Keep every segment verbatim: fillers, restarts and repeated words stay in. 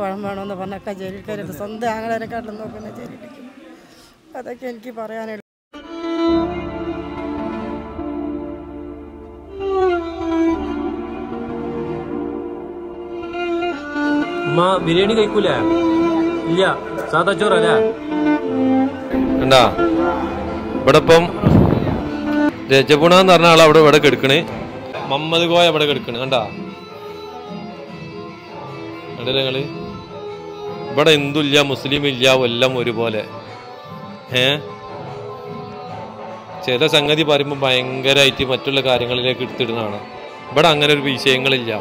പഴം വേണമെന്ന് പറഞ്ഞൊക്കെ ജയിലിൽ കയറിയിട്ട് സ്വന്തം ആങ്ങളെക്കാട്ടിലും നോക്കുന്ന ജയിലിലേക്ക്. അതൊക്കെ എനിക്ക് പറയാനുള്ളൂ. ബിരിയാണി കഴിക്കൂലേ? ഇല്ല, സാധാ ചോറല്ലേ? കണ്ടാ ഇവിടെ ഇപ്പം രജപുണ എന്ന് പറഞ്ഞ ആൾ അവിടെ ഇവിടെ കെടുക്കണ്, മമ്മദ് കോയ ഇവിടെ കെടുക്കണ്. കണ്ടാ കണ്ടല്ലേ നിങ്ങള്? ഇവിടെ ഹിന്ദു ഇല്ല, മുസ്ലിം ഇല്ല, എല്ലാം ഒരുപോലെ. ഏ ചില സംഗതി പറയുമ്പോൾ ഭയങ്കരമായിട്ട് മറ്റുള്ള കാര്യങ്ങളിലേക്ക് എടുത്തിടുന്നതാണ്. ഇവിടെ അങ്ങനെ ഒരു വിഷയങ്ങളില്ല.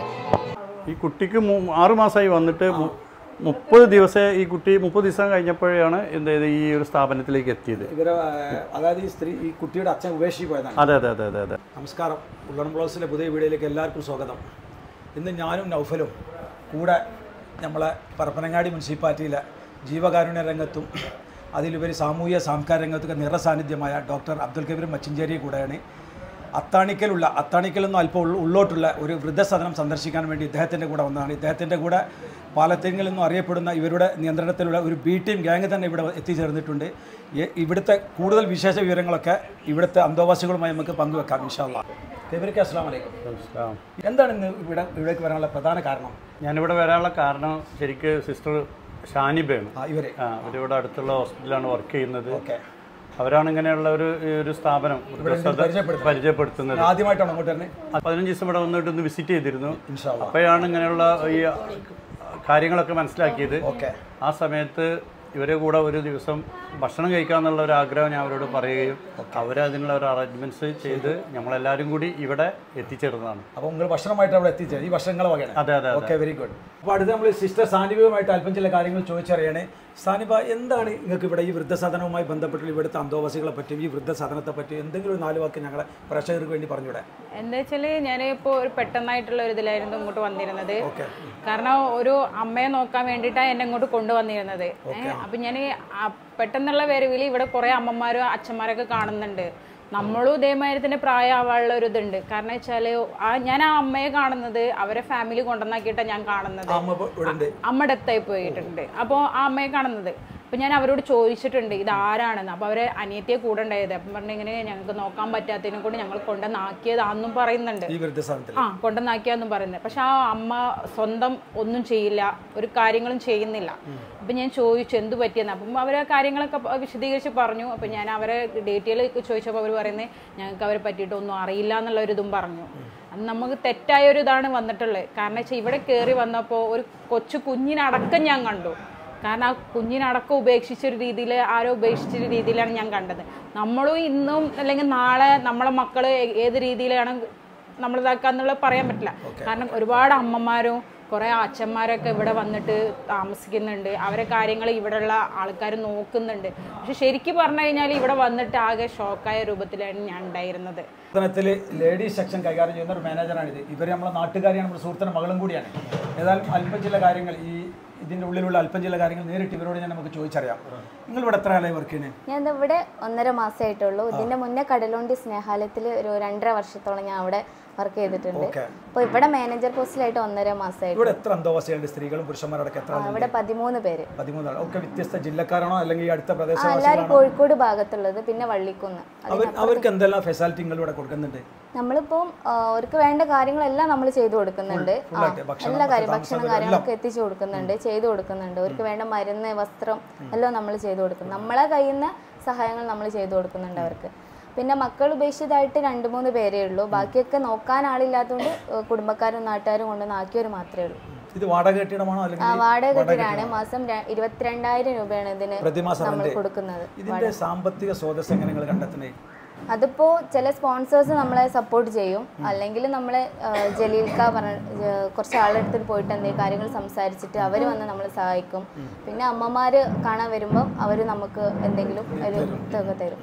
ഈ കുട്ടിക്ക് ആറു മാസമായി വന്നിട്ട് മുപ്പത് ദിവസം ഈ കുട്ടി മുപ്പത് ദിവസം കഴിഞ്ഞപ്പോഴാണ് എന്ത് ഈ ഒരു സ്ഥാപനത്തിലേക്ക് എത്തിയത്. ഇവരെ അതായത് ഈ സ്ത്രീ ഈ കുട്ടിയുടെ അച്ഛൻ ഉപേക്ഷിച്ച് പോയതാണ്. അതെ അതെ അതെ അതെ അതെ നമസ്കാരം. ഉള്ളണം ബ്ലോഗ്സിലെ പുതിയ വീഡിയോയിലേക്ക് എല്ലാവർക്കും സ്വാഗതം. ഇന്ന് ഞാനും നൗഫലും കൂടെ നമ്മളെ പരപ്പനങ്ങാടി മുനിസിപ്പാലിറ്റിയിലെ ജീവകാരുണ്യ രംഗത്തും അതിലുപരി സാമൂഹ്യ സാംസ്കാരിക രംഗത്തൊക്കെ നിറസാന്നിധ്യമായ ഡോക്ടർ അബ്ദുൽ കബീർ മച്ചിഞ്ചേരി കൂടെയാണ് അത്താണിക്കലുള്ള അത്താണിക്കലെന്നും അല്പം ഉള്ളോട്ടുള്ള ഒരു വൃദ്ധസദനം സന്ദർശിക്കാൻ വേണ്ടി ഇദ്ദേഹത്തിൻ്റെ കൂടെ വന്നതാണ്. ഇദ്ദേഹത്തിൻ്റെ കൂടെ പാലത്തിങ്കിൽ നിന്നും അറിയപ്പെടുന്ന ഇവരുടെ നിയന്ത്രണത്തിലുള്ള ഒരു ബി ടീം ഗ്യാങ് തന്നെ ഇവിടെ എത്തിച്ചേർന്നിട്ടുണ്ട്. ഇവിടുത്തെ കൂടുതൽ വിശേഷ വിവരങ്ങളൊക്കെ ഇവിടുത്തെ അന്തേവാസികളുമായി നമുക്ക് പങ്കുവെക്കാം ഇൻഷാ അല്ലാഹ്. കബീർക്ക് അസ്സലാമു അലൈക്കും. എന്താണ് ഇന്ന് ഇവിടെ ഇവിടേക്ക് വരാനുള്ള പ്രധാന കാരണം? ഞാനിവിടെ വരാനുള്ള കാരണം ശരിക്ക് സിസ്റ്റർ ഷാനിബയാണ്. ഇവർ അവരിവിടെ അടുത്തുള്ള ഹോസ്പിറ്റലാണ് വർക്ക് ചെയ്യുന്നത്. ഓക്കെ, അവരാണ് ഇങ്ങനെയുള്ള ഒരു ഒരു സ്ഥാപനം പരിചയപ്പെടുത്തുന്നത്. ആദ്യമായിട്ടാണ് അങ്ങോട്ട് തന്നെ പതിനഞ്ച് ദിവസം ഇവിടെ വന്നിട്ട് ഒന്ന് വിസിറ്റ് ചെയ്തിരുന്നു. അപ്പോഴാണ് ഇങ്ങനെയുള്ള ഈ കാര്യങ്ങളൊക്കെ മനസ്സിലാക്കിയത്. ഓക്കെ, ആ സമയത്ത് ഇവരെ കൂടെ ഒരു ദിവസം ഭക്ഷണം കഴിക്കാന്നുള്ള ഒരു ആഗ്രഹം ഞാൻ അവരോട് പറയുകയും അവരതിനുള്ള ഒരു അറേഞ്ച്മെന്റ്സ് ചെയ്ത് നമ്മളെല്ലാവരും കൂടി ഇവിടെ എത്തിച്ചേർന്നതാണ്. അപ്പോൾ നിങ്ങൾ ഭക്ഷണമായിട്ട് അവിടെ എത്തിച്ചേരും. ഈ ഭക്ഷണങ്ങളെ വകയാണ്. അതെ അതെ ഓക്കെ, വെരി ഗുഡ്. അപ്പോൾ അടുത്ത് നമ്മൾ സിസ്റ്റർ സാനിബയുമായിട്ട് അല്പം ചില കാര്യങ്ങൾ ചോദിച്ചറിയാണ്. സാനിബ, എന്താണ് നിങ്ങൾക്ക് ഇവിടെ ഈ വൃദ്ധസദനവുമായി ബന്ധപ്പെട്ടുള്ള ഇവിടുത്തെ അന്തേവാസികളെ പറ്റിയും ഈ വൃദ്ധസദനത്തെ പറ്റിയും എന്തെങ്കിലും ഒരു നാല് വാക്ക് ഞങ്ങളെ പ്രേക്ഷകർക്ക് വേണ്ടി പറഞ്ഞൂടെ? എന്താ വെച്ചാൽ ഞാനിപ്പോൾ ഒരു പെട്ടെന്നായിട്ടുള്ള ഒരു ഇതിലായിരുന്നു ഇങ്ങോട്ട് വന്നിരുന്നത്. ഓക്കെ, കാരണം ഒരു അമ്മയെ നോക്കാൻ വേണ്ടിയിട്ടാണ് എന്നെ ഇങ്ങോട്ട് കൊണ്ടുവന്നിരുന്നത്. അപ്പം ഞാൻ പെട്ടെന്നുള്ള വരവിൽ ഇവിടെ കുറേ അമ്മമാരും അച്ഛന്മാരൊക്കെ കാണുന്നുണ്ട്. നമ്മളും ഇതേമാതിരി തന്നെ പ്രായമാവാനുള്ള ഒരു ഇതുണ്ട്. കാരണം വെച്ചാൽ ആ ഞാൻ ആ അമ്മയെ കാണുന്നത് അവരെ ഫാമിലി കൊണ്ടുവന്നാക്കിയിട്ടാണ് ഞാൻ കാണുന്നത്. അമ്മയുടെ അടുത്തായി പോയിട്ടുണ്ട്. അപ്പോൾ ആ അമ്മയെ കാണുന്നത് അപ്പം ഞാൻ അവരോട് ചോദിച്ചിട്ടുണ്ട് ഇത് ആരാണെന്ന്. അപ്പോൾ അവരെ അനിയത്തിയെ കൂടെ ഉണ്ടായത്. അപ്പം പറഞ്ഞ ഇങ്ങനെ ഞങ്ങൾക്ക് നോക്കാൻ പറ്റാത്തതിനെ കൊണ്ട് ഞങ്ങൾ കൊണ്ടുവന്നാക്കിയതാണെന്നും പറയുന്നുണ്ട്. ആ കൊണ്ടുവന്നാക്കിയതെന്നും പറയുന്നത്. പക്ഷെ ആ അമ്മ സ്വന്തം ഒന്നും ചെയ്യില്ല, ഒരു കാര്യങ്ങളും ചെയ്യുന്നില്ല. അപ്പം ഞാൻ ചോദിച്ചു എന്ത് പറ്റിയെന്ന്. അപ്പം അവർ ആ കാര്യങ്ങളൊക്കെ വിശദീകരിച്ച് പറഞ്ഞു. അപ്പം ഞാൻ അവരെ ഡീറ്റെയിൽ ചോദിച്ചപ്പോൾ അവർ പറയുന്നത് ഞങ്ങൾക്ക് അവരെ പറ്റിയിട്ട് ഒന്നും അറിയില്ല എന്നുള്ള ഒരു ഇതും പറഞ്ഞു. അത് നമുക്ക് തെറ്റായ ഒരു ഇതാണ് വന്നിട്ടുള്ളത്. കാരണം വെച്ചാൽ ഇവിടെ കയറി വന്നപ്പോൾ ഒരു കൊച്ചു കുഞ്ഞിനടക്കം ഞാൻ കണ്ടു. കാരണം ആ കുഞ്ഞിനടക്കം ഉപേക്ഷിച്ചൊരു രീതിയിൽ ആരോ ഉപേക്ഷിച്ചൊരു രീതിയിലാണ് ഞാൻ കണ്ടത്. നമ്മളും ഇന്നും അല്ലെങ്കിൽ നാളെ നമ്മളെ മക്കൾ ഏത് രീതിയിലാണ് നമ്മൾ ഇതാക്കാന്നുള്ളത് പറയാൻ പറ്റില്ല. കാരണം ഒരുപാട് അമ്മമാരും കുറേ അച്ഛന്മാരൊക്കെ ഇവിടെ വന്നിട്ട് താമസിക്കുന്നുണ്ട്. അവരെ കാര്യങ്ങൾ ഇവിടെയുള്ള ആൾക്കാർ നോക്കുന്നുണ്ട്. പക്ഷെ ശരിക്കും പറഞ്ഞു കഴിഞ്ഞാൽ ഇവിടെ വന്നിട്ട് ആകെ ഷോക്കായ രൂപത്തിലാണ് ഞാൻ ഉണ്ടായിരുന്നത്. ത്തിൽ ലേഡീസ് സെക്ഷൻ കൈകാര്യം ചെയ്യുന്ന ഒരു മാനേജറാണിത്. ഇവർ നമ്മളെ നാട്ടുകാരിയാണ്, നമ്മുടെ സുഹൃത്തിൻ്റെ മകളും കൂടിയാണ്. ഏതായാലും അല്പം ചില കാര്യങ്ങൾ ഈ ഇതിൻ്റെ ഉള്ളിലുള്ള അല്പം ചില കാര്യങ്ങൾ നേരിട്ട് ഇവരോട് ഞാൻ നമുക്ക് ചോദിച്ചറിയാം. നിങ്ങൾ ഇവിടെ എത്ര കാലമായി വർക്ക് ചെയ്യുന്നത്? ഞാൻ ഇവിടെ ഒന്നര മാസമായിട്ടുള്ളൂ. ഇതിൻ്റെ മുന്നേ കടലുണ്ടി സ്നേഹാലയത്തിൽ ഒരു രണ്ടര വർഷത്തോളം ഞാൻ അവിടെ വർക്ക് ചെയ്തിട്ടുണ്ട്. അപ്പോൾ ഇവിടെ മാനേജർ പോസ്റ്റിലായിട്ട് ഒന്നര മാസമായിട്ട്. ഇവിടെ എത്ര അന്തേവാസികളുണ്ട്? സ്ത്രീകളും പുരുഷന്മാരടക്കം എത്ര? ഇവിടെ പതിമൂന്ന് പേര്. പതിമൂന്ന് ഒക്കെ വ്യത്യസ്ത ജില്ലക്കാരാണോ അല്ലെങ്കിൽ ഈ അടുത്ത പ്രദേശം? എല്ലാവരും കോഴിക്കോട് ഭാഗത്തുള്ളത്, പിന്നെ വള്ളിക്കുന്ന്. അവർക്ക് എന്തെല്ലാം ഫെസിലിറ്റി നിങ്ങൾ ഇവിടെ കൊടുക്കുന്നുണ്ട്? നമ്മളിപ്പോൾ അവർക്ക് വേണ്ട കാര്യങ്ങളെല്ലാം നമ്മൾ ചെയ്തു കൊടുക്കുന്നുണ്ട്. എല്ലാ കാര്യം ഭക്ഷണം കാര്യങ്ങളൊക്കെ എത്തിച്ചു കൊടുക്കുന്നുണ്ട്, ചെയ്തു കൊടുക്കുന്നുണ്ട്. അവർക്ക് വേണ്ട മരുന്ന്, വസ്ത്രം എല്ലാം നമ്മൾ ചെയ്തു കൊടുക്കും. നമ്മളെ കയ്യിൽ നിന്ന് സഹായങ്ങൾ നമ്മൾ ചെയ്തു കൊടുക്കുന്നുണ്ട് അവർക്ക്. പിന്നെ മക്കൾ ഉപേക്ഷിതായിട്ട് രണ്ട് മൂന്ന് പേരേ ഉള്ളൂ. ബാക്കിയൊക്കെ നോക്കാൻ ആളില്ലാത്തതുകൊണ്ട് കുടുംബക്കാരും നാട്ടുകാരും കൊണ്ടുവന്ന് ആക്കിയവർ മാത്രമേ ഉള്ളൂ. ഇത് വാടക കെട്ടിടമാണോ? വാടക കെട്ടിടാണ്. മാസം ഇരുപത്തിരണ്ടായിരം രൂപയാണ് ഇതിന് നമ്മൾ കൊടുക്കുന്നത്. ഇതിന്റെ സാമ്പത്തിക സ്രോതസ് എങ്ങനെ നിങ്ങൾ കണ്ടെത്തുന്നത്? അതിപ്പോൾ ചില സ്പോൺസേഴ്സ് നമ്മളെ സപ്പോർട്ട് ചെയ്യും, അല്ലെങ്കിൽ നമ്മളെ ജലീൽക്ക പറഞ്ഞ കുറച്ച് ആളെടുത്തിട്ട് പോയിട്ട് എന്തെങ്കിലും കാര്യങ്ങൾ സംസാരിച്ചിട്ട് അവർ വന്ന് നമ്മളെ സഹായിക്കും. പിന്നെ അമ്മമാർ കാണാൻ വരുമ്പോൾ അവർ നമുക്ക് എന്തെങ്കിലും ഒരു തുക തരും.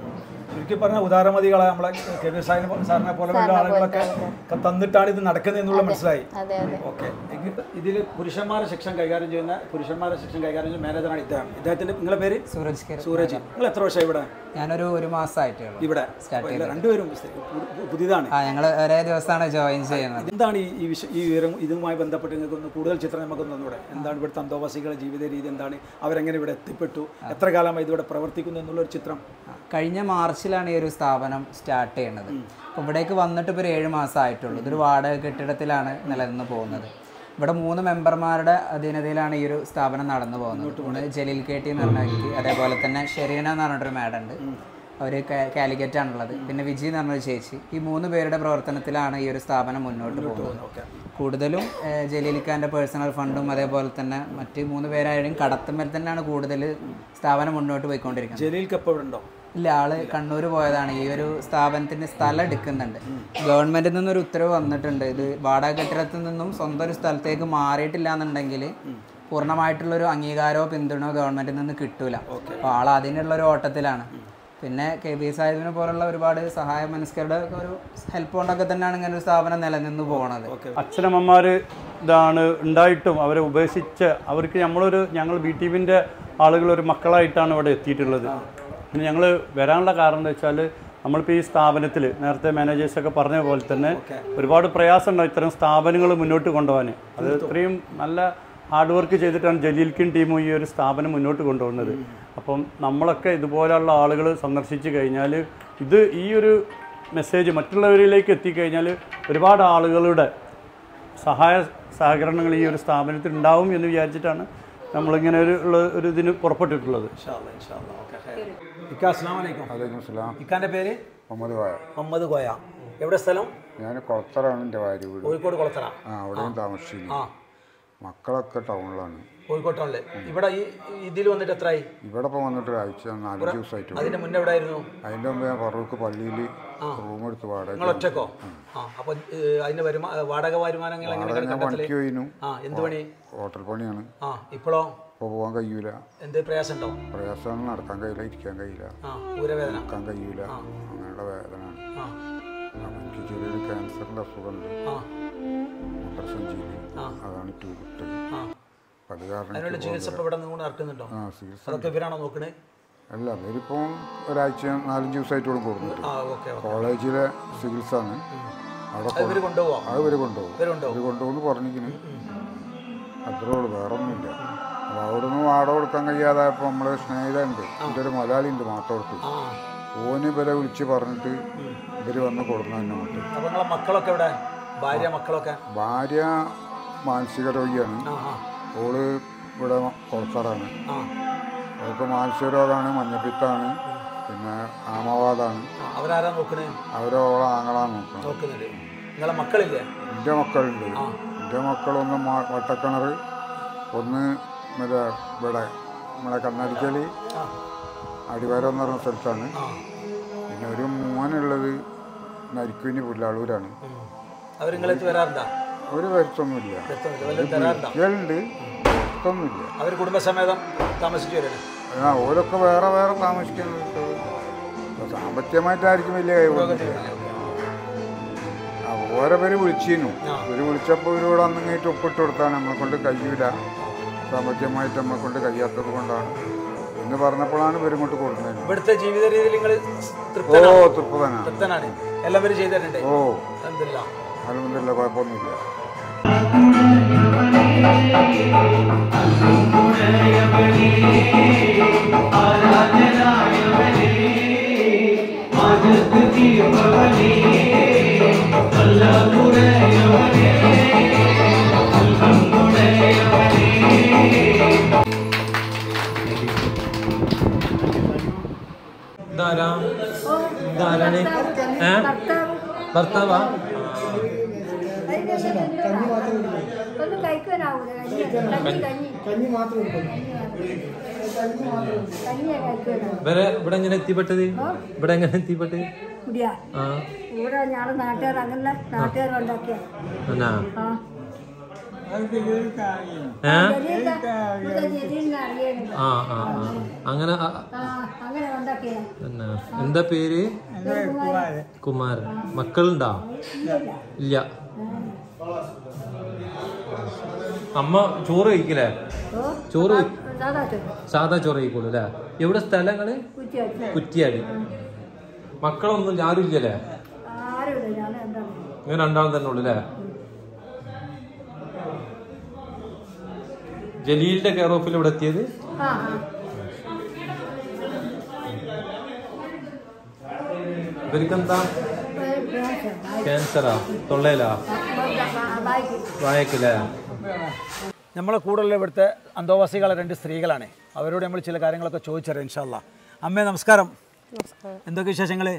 ചുരുക്കി പറഞ്ഞ ഉദാരമതികളെ നമ്മളെ കെ വി സാറിനെ സാറിനെ പോലെയുള്ള ആളുകളൊക്കെ തന്നിട്ടാണ് ഇത് നടക്കുന്നത് എന്നുള്ള മനസ്സിലായി. ഓക്കെ. ഇതിൽ പുരുഷന്മാരെ സെക്ഷൻ കൈകാര്യം ചെയ്യുന്ന പുരുഷന്മാരെ സെക്ഷൻ കൈകാര്യം ചെയ്യുന്ന മാനേജറാണ് ഇദ്ദേഹം. ഇദ്ദേഹത്തിന്റെ നിങ്ങളുടെ പേര്? സൂരജ്. സൂരജ്. നിങ്ങൾ എത്ര വർഷമായി ഇവിടെ? ഞാനൊരു ഒരു മാസമായിട്ടേ ഉള്ളൂ ഇവിടെ. രണ്ടുപേരും പുതിയതാണ്. ഞങ്ങൾ ഒരേ ദിവസമാണ് ജോയിൻ ചെയ്യുന്നത്. എന്താണ് ഈ ഈ വിവരം ഇതുമായി ബന്ധപ്പെട്ട് നിങ്ങൾക്കൊന്ന് കൂടുതൽ ചിത്രം നമുക്ക് തന്നൂടെ? എന്താണ് ഇവിടുത്തെ അന്തോവാസികളുടെ ജീവിത രീതി, എന്താണ് അവരെങ്ങനെ ഇവിടെ എത്തിപ്പെട്ടു, എത്ര കാലമായി ഇതിവിടെ പ്രവർത്തിക്കുന്നു എന്നുള്ളൊരു ചിത്രം? കഴിഞ്ഞ മാർച്ചിലാണ് ഈ ഒരു സ്ഥാപനം സ്റ്റാർട്ട് ചെയ്യുന്നത്. അപ്പോൾ ഇവിടേക്ക് വന്നിട്ട് ഇപ്പോൾ ഒരു ഏഴ് മാസമായിട്ടുള്ളൂ. ഇതൊരു വാടക കെട്ടിടത്തിലാണ് നിലനിന്ന് പോകുന്നത്. ഇവിടെ മൂന്ന് മെമ്പർമാരുടെ അധീനതയിലാണ് ഈ ഒരു സ്ഥാപനം നടന്നു പോകുന്നത്. ഒന്ന് ജലീൽ കെ ടി എന്ന് പറഞ്ഞ വ്യക്തി, അതേപോലെ തന്നെ ഷെരീന എന്ന് പറഞ്ഞിട്ടൊരു മാഡം ഉണ്ട്, അവർ കാലിക്കറ്റ് ആണുള്ളത്, പിന്നെ വിജി എന്ന് പറഞ്ഞൊരു ചേച്ചി. ഈ മൂന്ന് പേരുടെ പ്രവർത്തനത്തിലാണ് ഈ ഒരു സ്ഥാപനം മുന്നോട്ട് പോകുന്നത്. കൂടുതലും ജലീലിക്കാൻ്റെ പേഴ്സണൽ ഫണ്ടും അതേപോലെ തന്നെ മറ്റ് മൂന്ന് പേരായാലും കടത്തുമ്പോൾ തന്നെയാണ് കൂടുതൽ സ്ഥാപനം മുന്നോട്ട് പോയിക്കൊണ്ടിരിക്കുന്നത്. ജലീലിക്കപ്പോഴുണ്ടോ? ഇല്ല, ആള് കണ്ണൂർ പോയതാണ്. ഈ ഒരു സ്ഥാപനത്തിന് സ്ഥലം എടുക്കുന്നുണ്ട്. ഗവൺമെന്റിൽ നിന്നൊരു ഉത്തരവ് വന്നിട്ടുണ്ട്. ഇത് വാടക കെട്ടിടത്തിൽ നിന്നും സ്വന്തം ഒരു സ്ഥലത്തേക്ക് മാറിയിട്ടില്ല എന്നുണ്ടെങ്കിൽ പൂർണ്ണമായിട്ടുള്ളൊരു അംഗീകാരമോ പിന്തുണയോ ഗവൺമെന്റിൽ നിന്ന് കിട്ടൂല. അപ്പോൾ ആൾ അതിനുള്ളൊരു ഓട്ടത്തിലാണ്. പിന്നെ കെ ബി സാഹിബിനെ പോലുള്ള ഒരുപാട് സഹായ മനസ്കരുടെ ഒരു ഹെൽപ്പ് കൊണ്ടൊക്കെ തന്നെയാണ് ഇങ്ങനെ ഒരു സ്ഥാപനം നിലനിന്ന് പോകുന്നത്. അച്ഛനമ്മമാർ ഇതാണ് ഉണ്ടായിട്ടും അവരെ ഉപേക്ഷിച്ച് അവർക്ക് നമ്മളൊരു ഞങ്ങൾ ബി ടി വിൻ്റെ ആളുകളൊരു മക്കളായിട്ടാണ് ഇവിടെ എത്തിയിട്ടുള്ളത്. പിന്നെ ഞങ്ങൾ വരാനുള്ള കാരണം എന്താ വെച്ചാൽ നമ്മളിപ്പോൾ ഈ സ്ഥാപനത്തിൽ നേരത്തെ മാനേജേഴ്സൊക്കെ പറഞ്ഞ പോലെ തന്നെ ഒരുപാട് പ്രയാസമുണ്ടാവും ഇത്തരം സ്ഥാപനങ്ങൾ മുന്നോട്ട് കൊണ്ടുപോകാൻ. അത് ഇത്രയും നല്ല ഹാർഡ് വർക്ക് ചെയ്തിട്ടാണ് ജലീൽക്കും ടീമും ഈ ഒരു സ്ഥാപനം മുന്നോട്ട് കൊണ്ടുപോകുന്നത്. അപ്പം നമ്മളൊക്കെ ഇതുപോലെയുള്ള ആളുകൾ സന്ദർശിച്ച് കഴിഞ്ഞാൽ ഇത് ഈ ഒരു മെസ്സേജ് മറ്റുള്ളവരിലേക്ക് എത്തിക്കഴിഞ്ഞാൽ ഒരുപാട് ആളുകളുടെ സഹായ സഹകരണങ്ങൾ ഈ ഒരു സ്ഥാപനത്തിൽ ഉണ്ടാവും എന്ന് വിചാരിച്ചിട്ടാണ് നമ്മളിങ്ങനെ ഒരു ഉള്ള ഒരു ഇതിന് പുറപ്പെട്ടിട്ടുള്ളത്. ഇക്കാന്റെ പേര് മുഹമ്മദ് കോയ. മുഹമ്മദ് കോയ. എവിടെ സ്ഥലം? ഞാൻ കൊളത്തറാണ് എൻ്റെ ഭാര്യ വീട്. കോഴിക്കോട് കൊളത്തറ. ആ, അവിടെയും താമസിച്ചില്ല. മക്കളൊക്കെ ടൗണിലാണ്. കോഴിക്കോട് ടൗണില്. ഇവിടെ ഈ ഇതിൽ വന്നിട്ട് എത്രയായി? ഇവിടെ ഇപ്പം വന്നിട്ട് ഒരാഴ്ച നാലഞ്ച് ദിവസമായിട്ട്. അതിന്റെ മുന്നേ എവിടെ ആയിരുന്നു? അതിൻ്റെ മുമ്പ് ഞാൻ ഫറൂഖ് പള്ളിയിൽ റൂം എടുത്ത് വാടക. നിങ്ങൾ ഒറ്റക്കോ? അപ്പൊ അതിന്റെ വരുമാ വാടക വരുമാനങ്ങൾ പണിക്ക് പോയിനു. എന്ത് പണി? ഹോട്ടൽ പണിയാണ്. ആ, ഇപ്പോഴോ? ഇപ്പോൾ പോകാൻ കഴിയൂല. എന്ത് പ്രയാസം ഉണ്ടോ? പ്രയാസമാണ്. നടക്കാൻ കഴിയില്ല, ഇരിക്കാൻ കഴിയില്ല, നിൽക്കാൻ കഴിയൂല, അങ്ങനെയുള്ള വേദന. അപ്പം എനിക്ക് ചെറിയൊരു ക്യാൻസറിൻ്റെ അസുഖമുണ്ട് മൂത്രസഞ്ചിയിൽ. അതാണ് ട്യൂബിട്ട്. അത് കാരണം ചികിത്സ ആ ചികിത്സ അല്ല അവരിപ്പം ഒരാഴ്ച നാലഞ്ച് ദിവസമായിട്ടോളം കൊടുക്കുന്നുണ്ട്. കോളേജിലെ ചികിത്സ ആണ്. അവിടെ അത് ഇവർ കൊണ്ടുപോകും. അവർ കൊണ്ടുപോകുന്നു പറഞ്ഞിരിക്കുന്നു. അത്രേ ഉള്ളൂ, വേറെ ഒന്നുമില്ല. അപ്പോൾ അവിടെ നിന്ന് വാടക കൊടുക്കാൻ കഴിയാതായപ്പോൾ നമ്മളെ സ്നേഹിതമുണ്ട്, എൻ്റെ ഒരു മലയാളി ഉണ്ട് മാത്തോടത്ത്. ഓന് ഇവരെ വിളിച്ച് പറഞ്ഞിട്ട് ഇവർ വന്ന് കൊടുക്കുന്ന തന്നെ അങ്ങോട്ട്. മക്കളൊക്കെ ഇവിടെ? ഭാര്യ മക്കളൊക്കെ? ഭാര്യ മാനസിക രോഗിയാണ്. ഓള് ഇവിടെ കൊളത്തറാണ്. അവർക്ക് മാനസിക രോഗമാണ്, മഞ്ഞപ്പിത്താണ്, പിന്നെ ആമവാദമാണ്. അവരാരാ നോക്കണേ? അവരോളെ ആങ്ങളാണ് നോക്കുന്നത്. നിങ്ങളെ മക്കളില്ലേ? എൻ്റെ മക്കളുണ്ട്. എൻ്റെ മക്കളൊന്ന് വട്ടക്കിണർ, ഒന്ന് മറ്റേ ഇവിടെ നമ്മളെ കണ്ണടിക്കൽ അടിവാരം എന്ന് പറഞ്ഞ സ്ഥലത്താണ്. പിന്നെ ഒരു മോനുള്ളത് നരിക്കുഞ്ഞ് പുല്ലാളൂരാണ്. ഒരു വരുത്തൊന്നുമില്ല, കുട്ടികളുണ്ട്, വരുത്തൊന്നുമില്ല. അവർ കുടുംബസമേതം താമസിച്ചു വരണേ? ആ, ഓരൊക്കെ വേറെ വേറെ താമസിക്കുന്നത്. സാമ്പത്തികമായിട്ടായിരിക്കും വലിയ കഴിവൊന്നുമില്ല. ഓരോ പേര് വിളിച്ചിരുന്നു. ഇവർ വിളിച്ചപ്പോൾ ഇവരോട് അന്നിങ്ങേറ്റ് ഒപ്പിട്ട് കൊടുത്താണ് നമ്മളെ കൊണ്ട് കഴിയൂല, സാമ്പത്തികമായിട്ട് നമ്മളെ കൊണ്ട് കഴിയാത്തത് കൊണ്ടാണ് എന്ന് പറഞ്ഞപ്പോഴാണ് ഇവരും കൊണ്ട് കൊടുക്കുന്നത്. ഇവിടുത്തെ ജീവിത രീതിയിൽ നിങ്ങൾ ഓ തൃപ്തനാണ്. എല്ലാവരും ചെയ്തിട്ടുണ്ട്. ഓ അൽഹംദുലില്ലാ, കുഴപ്പമൊന്നുമില്ല. ഭർത്താവാ? ഇവിടെ എങ്ങനെ എത്തിപ്പെട്ടത്? ഇവിടെ എങ്ങനെ എത്തിപ്പെട്ടത്? ഇവിടെ ഞങ്ങള് നാട്ടുകാർ അങ്ങനെ നാട്ടുകാർ ഉണ്ടാക്കിയ അങ്ങനെ പിന്നെ എന്താ പേര്? കുമാരൻ. മക്കളുണ്ടോ? ഇല്ല. അമ്മ ചോറ് കഴിക്കില്ലേ? ചോറ് സാധാ ചോറ് കഴിക്കുള്ളൂ അല്ലേ? എവിടെ സ്ഥലങ്ങള്? കുറ്റിയാടി. മക്കളൊന്നും ആരും ഇല്ലല്ലേ? ഇങ്ങനെ രണ്ടാളും തന്നെ ഉള്ളു അല്ലേ? ജലീലിന്റെ കെയർ ഓഫിൽ ഇവിടെ എത്തിയത്? ഇവർക്കെന്താ ക്യാൻസറാ? തൊള്ളയിലാ? വായക്കില്ലേ? നമ്മളെ കൂടുതൽ ഇവിടുത്തെ അന്തോവാസികളെ രണ്ട് സ്ത്രീകളാണ്. അവരോട് നമ്മൾ ചില കാര്യങ്ങളൊക്കെ ചോദിച്ചറിയാം ഇൻഷാ അല്ലാ. അമ്മേ നമസ്കാരം. എന്തൊക്കെ വിശേഷങ്ങള്?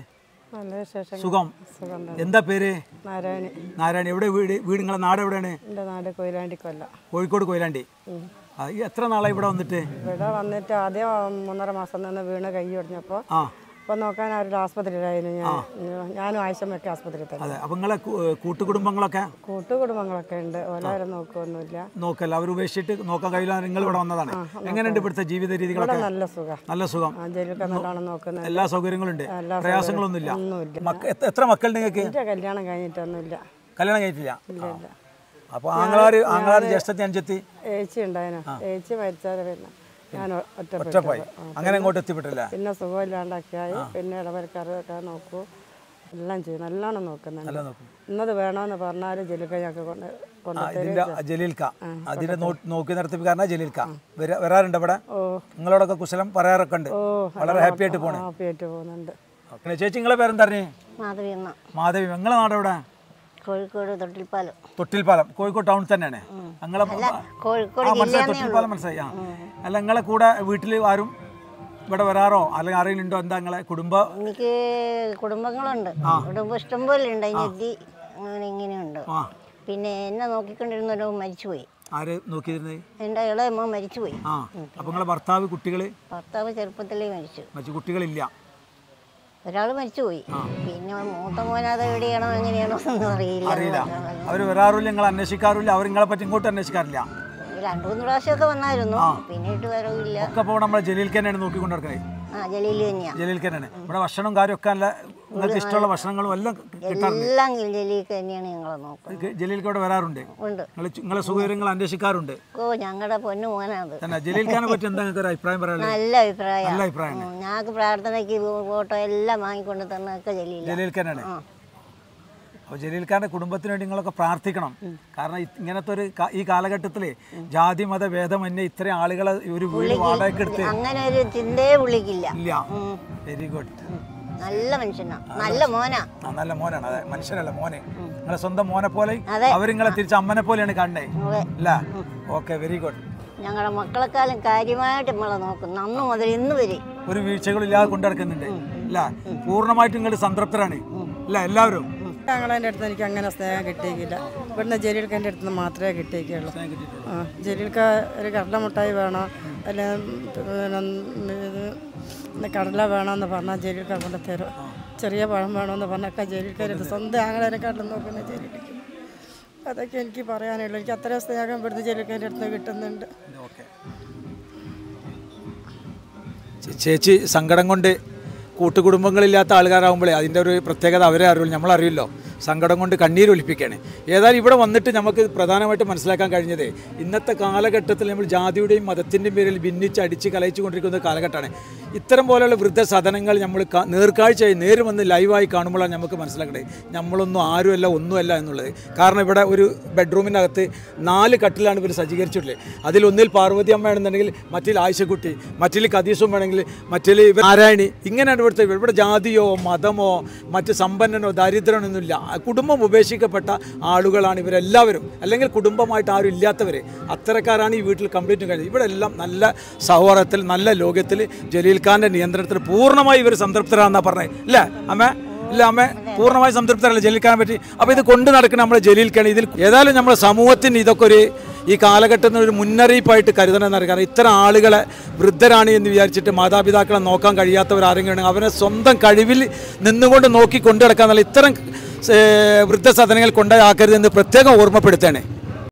സുഖം. എന്താ പേര്? നാരായണി. നാരായണി. എവിടെ വീട്? വീട് നിങ്ങളെ നാട് എവിടെയാണ്? എൻ്റെ നാട് കൊയിലാണ്ടി കൊല്ല. കോഴിക്കോട് കൊയിലാണ്ടി. എത്ര നാളായി ഇവിടെ വന്നിട്ട്? ഇവിടെ വന്നിട്ട് ആദ്യം മൂന്നര മാസം നിന്ന് വീണ് കൈ ഒടിഞ്ഞപ്പോൾ അപ്പോൾ നോക്കാൻ അവരുടെ ആസ്പത്രിയിലായിരുന്നു. ഞാൻ ഞാനും ആയിഷമ്മയൊക്കെ ആസ്പത്രിയിൽ തന്നെ. അതെ. അപ്പം നിങ്ങളെ കൂട്ടുകുടുംബങ്ങളൊക്കെ? കൂട്ടുകുടുംബങ്ങളൊക്കെ ഉണ്ട്. ഓലാരും നോക്കുകയൊന്നുമില്ല. നോക്കല്ല, അവർ ഉപേക്ഷിച്ചിട്ട് നോക്കാൻ കഴിയില്ല. നിങ്ങൾ ഇവിടെ വന്നതാണ്. എങ്ങനെയുണ്ട് ഇവിടുത്തെ ജീവിത രീതികളൊക്കെ? നല്ല സുഖം. നല്ല സുഖം. ജയിലൊക്കെ നല്ലോണം നോക്കുന്നത്. എല്ലാ സൗകര്യങ്ങളും ഉണ്ട്. പ്രയാസങ്ങളൊന്നുമില്ല. എത്ര മക്കളുണ്ട് നിങ്ങൾക്ക്? എൻ്റെ കല്യാണം കഴിഞ്ഞിട്ടൊന്നുമില്ല. കല്യാണം കഴിഞ്ഞിട്ടില്ല? ഇല്ല. അപ്പോൾ ആങ്ങളാര് ആങ്ങളാര് ജ്യേഷ്ഠത്തി അഞ്ചെത്തി ഏച്ചി ഉണ്ടായിരുന്നു. ഏച്ചി മരിച്ചാൽ പിന്നെ ഞാൻ ഒറ്റപ്പായി. അങ്ങനെ അങ്ങോട്ട് എത്തിപ്പെട്ടില്ല. പിന്നെ സുഖമില്ലാണ്ടാക്കിയായി. പിന്നെ ഇടവരക്കാരൊക്കെ നോക്കൂ, എല്ലാം ചെയ്യും. നല്ലോണം നോക്കുന്നുണ്ട്. ഇന്നത് വേണമെന്ന് പറഞ്ഞാൽ ജലീൽക്ക ഞങ്ങൾക്ക് കൊണ്ട് ജലീൽക്ക അതിനെ നോക്കി നടത്തിപ്പിക്കാരനാ ജലീൽക്ക. വരാറുണ്ട് ഇവിടെ? നിങ്ങളോടൊക്കെ കുശലം പറയാറൊക്കെ ഉണ്ട്. വളരെ ഹാപ്പി ആയിട്ട് പോണേ. ഹാപ്പി ആയിട്ട് പോകുന്നുണ്ട്. ചേച്ചി നിങ്ങളെ പേരെന്താ? മാധവി. മാധവി. നിങ്ങളെ നാട് എവിടെ? കോഴിക്കോട് തൊട്ടിൽപ്പാലം. തൊട്ടിൽപ്പാലം കോഴിക്കോട് ടൗൺ തന്നെയാണ്. നിങ്ങളെ മനസ്സിലായി, തൊട്ടിൽപ്പാലം മനസ്സിലായി. ആ അല്ല, നിങ്ങളെ കൂടെ വീട്ടിൽ ആരും ഇവിടെ വരാറോ അല്ലെങ്കിൽ ആരെങ്കിലും ഉണ്ടോ? എന്താ നിങ്ങളെ കുടുംബം? എനിക്ക് കുടുംബങ്ങളുണ്ട്. കുടുംബം ഇഷ്ടംപോലെ ഉണ്ട്. അതിനെത്തി അങ്ങനെ ഇങ്ങനെയുണ്ട്. പിന്നെ എന്നെ നോക്കിക്കൊണ്ടിരുന്നവരോ മരിച്ചുപോയി. ആര് നോക്കിയിരുന്നത്? എൻ്റെ ഇളയമ്മ മരിച്ചുപോയി. ആ. അപ്പൊ നിങ്ങളെ ഭർത്താവ്, കുട്ടികള്? ഭർത്താവ് ചെറുപ്പത്തിലേ മരിച്ചു. മരിച്ചു. കുട്ടികളില്ല? ഒരാൾ മരിച്ചുപോയി. പിന്നെ മൂത്ത മോനത് എവിടെയാണോ എങ്ങനെയാണോ ഒന്നും അറിയില്ല. അറിയില്ല. അവർ വരാറില്ല, നിങ്ങൾ അന്വേഷിക്കാറില്ല? അവർ നിങ്ങളെ പറ്റി ഇങ്ങോട്ട് അന്വേഷിക്കാറില്ല? രണ്ടു മൂന്ന് പ്രാവശ്യമൊക്കെ വന്നായിരുന്നു. പിന്നീട് വരവില്ല. ഒക്കെ അപ്പോൾ നമ്മളെ ജലീൽ തന്നെയാണ് നോക്കിക്കൊണ്ടിരിക്കുന്നത്. ആ ജലീൽ തന്നെയാ. ജലീൽ തന്നെയാണ്. ഇവിടെ ഭക്ഷണവും കാര്യമൊക്കെ നല്ല നിങ്ങൾക്ക് ഇഷ്ടമുള്ള ഭക്ഷണങ്ങളും എല്ലാം കിട്ടാറുണ്ട്. എല്ലാം ജലീൽ തന്നെയാണ് ഞങ്ങളെ നോക്കുന്നത്. ജലീൽക്ക് ഇവിടെ വരാറുണ്ട്? ഉണ്ട്. നിങ്ങളെ സുഖവിവരങ്ങൾ അന്വേഷിക്കാറുണ്ട്? ഓ ഞങ്ങളുടെ പൊന്നു മോനാത്. തന്നെ. ജലീൽ ഖാനെ പറ്റി എന്താ നിങ്ങൾക്ക് ഒരു അഭിപ്രായം പറയാനുള്ളത്? നല്ല അഭിപ്രായം. നല്ല അഭിപ്രായം. ഞങ്ങൾക്ക് പ്രാർത്ഥനയ്ക്ക് ഫോട്ടോ എല്ലാം വാങ്ങിക്കൊണ്ട് തന്നൊക്കെ ജലീൽ ജലീൽ ഖാനാണ്. അപ്പോൾ ജലീൽ ഖാന്റെ കുടുംബത്തിന് വേണ്ടി നിങ്ങളൊക്കെ പ്രാർത്ഥിക്കണം. കാരണം ഇങ്ങനത്തെ ഒരു ഈ കാലഘട്ടത്തിൽ ജാതി മത ഭേദമന്യേ ഇത്രയും ആളുകളെ ഒരു വീട് വാടകയ്ക്ക് എടുത്ത് അങ്ങനെ ഒരു ചിന്തയെ വിളിക്കില്ല. ഇല്ല. Very good. നല്ല മനുഷ്യനാ. നല്ല മോനാ. നല്ല മോനാണ്. അതെ, മനുഷ്യനല്ല മോനെ. നിങ്ങളെ സ്വന്തം മോനെ പോലെ അവർ നിങ്ങളെ തിരിച്ച് അമ്മനെ പോലെയാണ് കാണുന്നത് അല്ല? Okay, very good. ഞങ്ങളുടെ മക്കളെക്കാളും കാര്യമായിട്ട് നമ്മളെ നോക്കുന്നു. അന്ന് മുതൽ ഇന്ന് വരെ ഒരു വീഴ്ചകളില്ലാതെ കൊണ്ടിറക്കുന്നുണ്ട് അല്ല? പൂർണ്ണമായിട്ടും നിങ്ങൾ സംതൃപ്തരാണ് അല്ല എല്ലാവരും? ഞങ്ങളതിൻ്റെ അടുത്ത് എനിക്ക് അങ്ങനെ സ്നേഹം കിട്ടിയില്ല. ഇവിടുന്ന് ജലീൽക്കൻ്റെ അടുത്ത് നിന്ന് മാത്രമേ കിട്ടിയേക്കുള്ളൂ. ആ ജലീൽക്ക ഒരു കടലമുട്ടായി വേണോ അല്ല പിന്നെ കടല വേണമെന്ന് പറഞ്ഞാൽ ജലീൽക്ക കൊണ്ട് തരും. ചെറിയ പഴം വേണമെന്ന് പറഞ്ഞൊക്കെ ജലീൽക്കാരുടെ സ്വന്തം ആങ്ങളെക്കാട്ടിലും നോക്കുന്ന ജലീലിക്കും. അതൊക്കെ എനിക്ക് പറയാനുള്ളൂ. എനിക്ക് അത്രയും സ്നേഹം ഇവിടുന്ന് ജലീൽക്കൻ്റെ അടുത്ത് കിട്ടുന്നുണ്ട്. ചേച്ചി സങ്കടം കൊണ്ട് കൂട്ടുകുടുംബങ്ങളില്ലാത്ത ആൾക്കാരാകുമ്പോഴേ അതിൻ്റെ ഒരു പ്രത്യേകത അവരെ അറിയുള്ളൂ, നമ്മളറിയില്ലോ. സങ്കടം കൊണ്ട് കണ്ണീരൊലിപ്പിക്കുകയാണ്. ഏതായാലും ഇവിടെ വന്നിട്ട് നമുക്ക് പ്രധാനമായിട്ട് മനസ്സിലാക്കാൻ കഴിഞ്ഞത് ഇന്നത്തെ കാലഘട്ടത്തിൽ നമ്മൾ ജാതിയുടെയും മതത്തിൻ്റെയും പേരിൽ ഭിന്നിച്ച് അടിച്ച് കലയിച്ചു കൊണ്ടിരിക്കുന്ന കാലഘട്ടമാണ്. ഇത്തരം പോലെയുള്ള വൃദ്ധസദനങ്ങൾ നമ്മൾ നേർക്കാഴ്ചയായി നേര് വന്ന് ലൈവായി കാണുമ്പോഴാണ് നമുക്ക് മനസ്സിലാക്കേണ്ടത് നമ്മളൊന്നും ആരുമല്ല ഒന്നുമല്ല എന്നുള്ളത്. കാരണം ഇവിടെ ഒരു ബെഡ്റൂമിൻ്റെ അകത്ത് നാല് കട്ടിലാണ് ഇവർ സജ്ജീകരിച്ചിട്ടുള്ളത്. അതിലൊന്നിൽ പാർവതി അമ്മയാണെന്നുണ്ടെങ്കിൽ മറ്റിൽ ആയിഷക്കുട്ടി, മറ്റിൽ കദീസും വേണമെങ്കിൽ മറ്റിൽ ഇവർ നാരായണി. ഇങ്ങനെയാണ് ഇവിടുത്തെ. ഇവിടെ ജാതിയോ മതമോ മറ്റ് സമ്പന്നനോ ദരിദ്രനൊന്നുമില്ല. കുടുംബം ഉപേക്ഷിക്കപ്പെട്ട ആളുകളാണ് ഇവരെല്ലാവരും. അല്ലെങ്കിൽ കുടുംബമായിട്ട് ആരും ഇല്ലാത്തവർ, അത്തരക്കാരാണ് ഈ വീട്ടിൽ കംപ്ലീറ്റും കഴിഞ്ഞത്. ഇവിടെ എല്ലാം നല്ല സൗഹാർദ്ദത്തിൽ നല്ല ലോകത്തിൽ ജലീൽ ഖാന്റെ നിയന്ത്രണത്തിൽ പൂർണ്ണമായി ഇവർ സംതൃപ്തരാണെന്നാണ് പറഞ്ഞത് അല്ലേ അമ്മ? ഇല്ല അമ്മ, പൂർണ്ണമായി സംതൃപ്തരല്ല ജലീൽ ഖാനെ പറ്റി. അപ്പോൾ ഇത് കൊണ്ട് നടക്കുന്ന നമ്മുടെ ജലീൽ ഖാൻ ഇതിൽ ഏതായാലും നമ്മുടെ സമൂഹത്തിന് ഇതൊക്കെ ഒരു ഈ കാലഘട്ടത്തിൽ ഒരു മുന്നറിയിപ്പായിട്ട് കരുതണമെന്ന് അറിയാം. കാരണം ഇത്തരം ആളുകളെ വൃദ്ധരാണ് എന്ന് വിചാരിച്ചിട്ട് മാതാപിതാക്കളെ നോക്കാൻ കഴിയാത്തവരാരെങ്കിലും ഉണ്ടെങ്കിൽ അവനെ സ്വന്തം കഴിവിൽ നിന്നുകൊണ്ട് നോക്കി കൊണ്ടു നടക്കാന്നുള്ള ഇത്തരം വൃദ്ധസദനങ്ങൾ കൊണ്ടുപോയി ആക്കരുതെന്ന് പ്രത്യേകം ഓർമ്മപ്പെടുത്തുകയാണ്.